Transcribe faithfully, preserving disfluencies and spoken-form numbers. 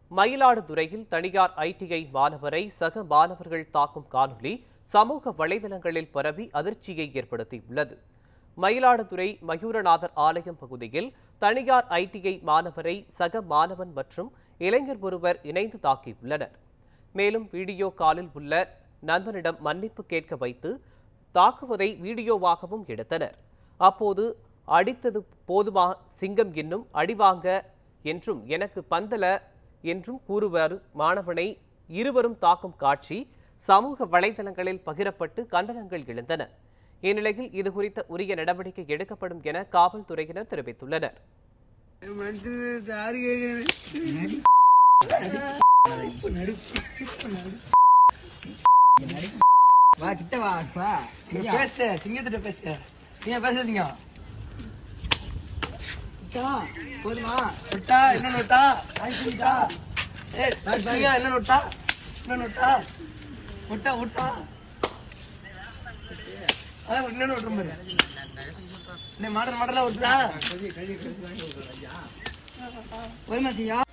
மயிலாடுதுறையில் தனியார் ஐடிஐ மாணவரை சக மாணவர்கள் தாக்கும் காணொலி சமூக வலைதளங்களில் பரவி அதிர்ச்சியை ஏற்படுத்தியுள்ளது. மயிலாடுதுறை மயூரநாதர் ஆலயம் பகுதியில் தனியார் ஐடிஐ மாணவரை சக மாணவன் மற்றும் இளைஞர் ஒருவர் இணைந்து தாக்கியுள்ளனர். மேலும் வீடியோ காலில் உள்ள நண்பனிடம் மன்னிப்பு கேட்க வைத்து தாக்குவதை வீடியோவாகவும் எடுத்தனர். அப்போது அடித்தது போதுமா சிங்கம் என்னும் அடிவாங்க என்றும் எனக்கு பந்தல என்றும் கூறுவார் மாணவனை இருவரும் தாக்கும் காட்சி சமூக வலைதளங்களில் பகிரப்பட்டு கண்டனங்கள் எழுந்தன. இந்நிலையில் இதுகுறித்த உரிய நடவடிக்கை எடுக்கப்படும் என காவல்துறையினர் தெரிவித்துள்ளனர். போதுமா நோட்டா என்ன நோட்டா ஆயிட்டா ஏ சிங்கா என்ன நோட்டா என்ன நோட்டா நோட்டா நோட்டா அத என்ன நோட்டம் பாரு என்ன மாடல் மாடலா ஓட்டா போதுமா சிங்கா